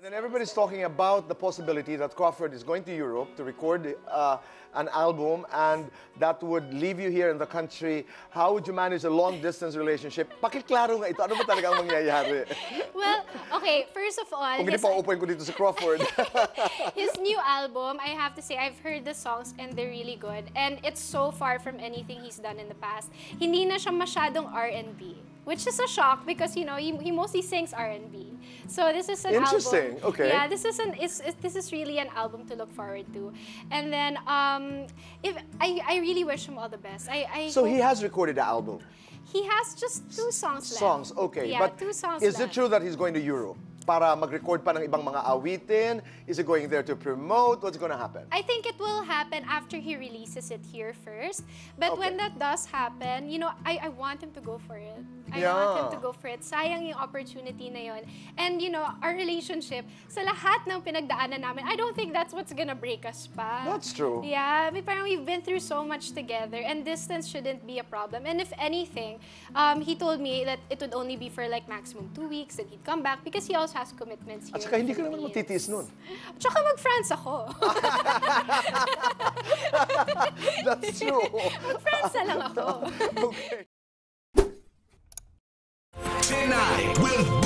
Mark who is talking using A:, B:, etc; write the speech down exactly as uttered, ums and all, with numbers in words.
A: And everybody's talking about the possibility that Crawford is going to Europe to record uh, an album, and that would leave you here in the country. How would you manage a long-distance relationship? Pakiklaro nga ito. Ano ba talaga ang mangyayari?
B: Well, okay, first of all...
A: Kung hindi pa upuin ko dito sa Crawford.
B: His new album, I have to say, I've heard the songs and they're really good. And it's so far from anything he's done in the past. Hindi na siya masyadong R and B. Which is a shock because, you know, he, he mostly sings R and B. So this is an
A: Interesting.
B: album.
A: Okay.
B: Yeah, this is an is, is this is really an album to look forward to. And then um if I I really wish him all the best. I, I
A: So
B: hope
A: he has recorded the album?
B: He has just two songs left.
A: Songs, okay.
B: Yeah,
A: But
B: two songs
A: is
B: left.
A: it true that he's going to Europe para mag-record pa ng ibang mga awitin? Is he going there to promote? What's going to happen?
B: I think it will happen after he releases it here first. But
A: Okay.
B: when that does happen, you know, I, I want him to go for it. I
A: Yeah.
B: want him to go for it. Sayang yung opportunity na yun. And, you know, our relationship, sa lahat ng pinagdaanan namin, I don't think that's what's gonna break us pa.
A: That's true.
B: Yeah, I mean, parang we've been through so much together, and distance shouldn't be a problem. And if anything, um, he told me that it would only be for like maximum two weeks, and he'd come back because he also has commitments here.
A: At saka
B: in
A: hindi
B: the
A: ka naman
B: Philippines.
A: matitiis nun.
B: At saka mag-France ako.
A: That's true.
B: Mag-France na lang ako.
A: Okay.
C: Tonight will